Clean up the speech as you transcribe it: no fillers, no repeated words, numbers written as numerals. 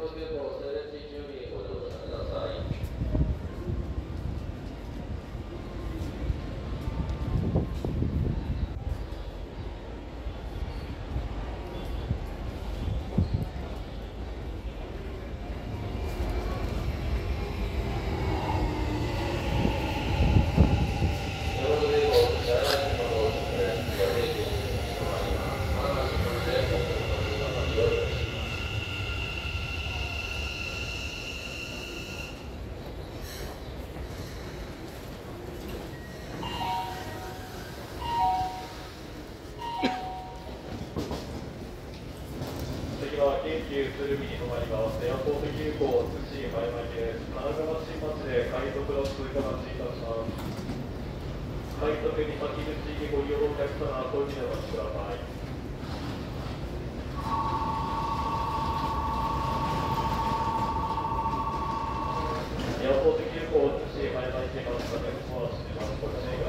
京急鶴見に止まります。エアポート急行津市前巻です。神奈川新町で快速の通過が追加します。快速に先口にご利用のお客様、ご自身お待ちください。エアポート急行津市前巻です。お待ちしています。